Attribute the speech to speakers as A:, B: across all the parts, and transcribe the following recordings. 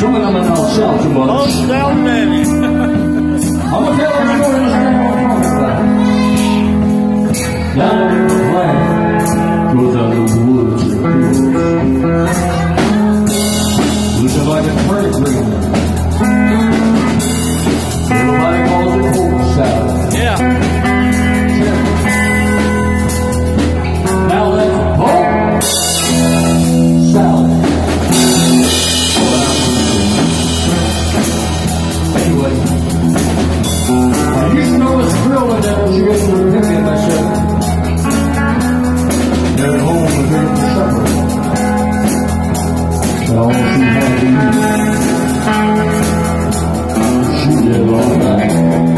A: Some of them don't sell too much.
B: Most definitely.
A: I'm gonna tell you a story this morning I'm talking about. Down in the flag goes out of the woods. Looking like a turkey green. Everybody calls it pork salad.
B: Yeah.
A: Now that's pork salad. Anyway, I used to know this grill that was used to pick me myself. At home was here for supper. So all she had to eat. She did all that.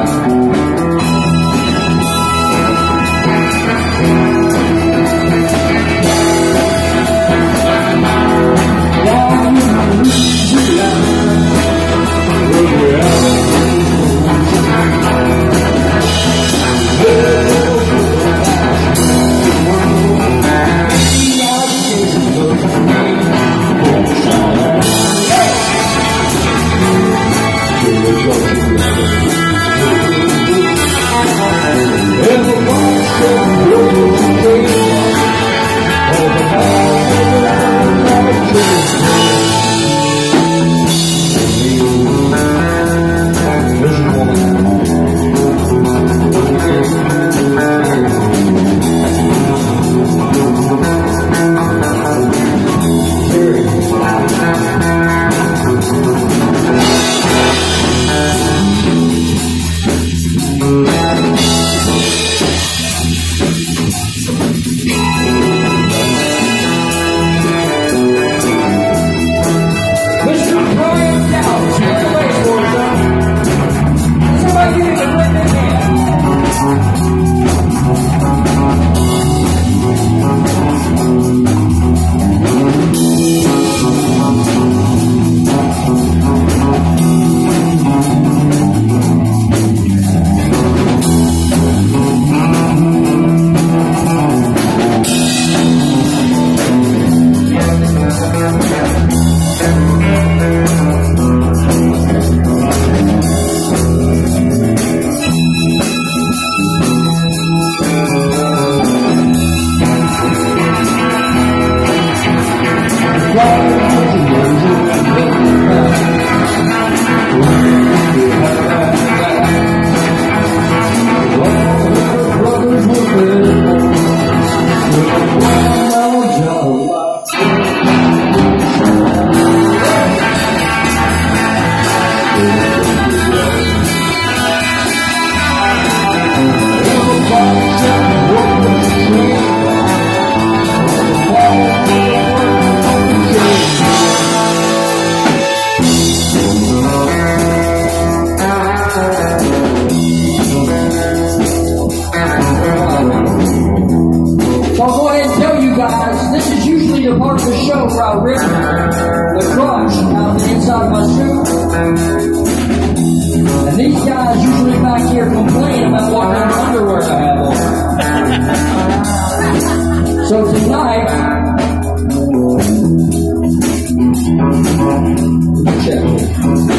A: This is usually the part of the show where I rip the crotch out of the inside of my suit. And these guys usually back here complain about what kind of underwear I have on. So tonight, check.